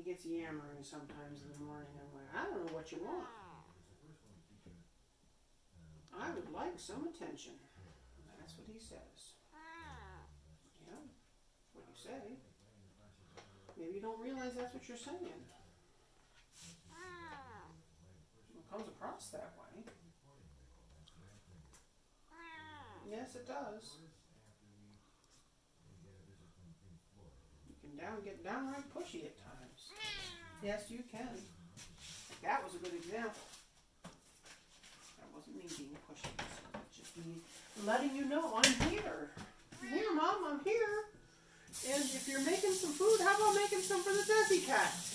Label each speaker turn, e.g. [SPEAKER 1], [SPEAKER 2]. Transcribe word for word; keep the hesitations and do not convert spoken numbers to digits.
[SPEAKER 1] gets yammering sometimes in the morning. I'm like, I don't know what you want. I would like some attention. That's what he says. Yeah, that's what you say. Maybe you don't realize that's what you're saying. It comes across that way. Yes, it does. You can down get downright pushy at times. Yes, you can. That was a good example. That wasn't me being pushy. It's just me letting you know I'm here. I'm here, Mom. I'm here. And if you're making some food, how about making some for the Desi cat?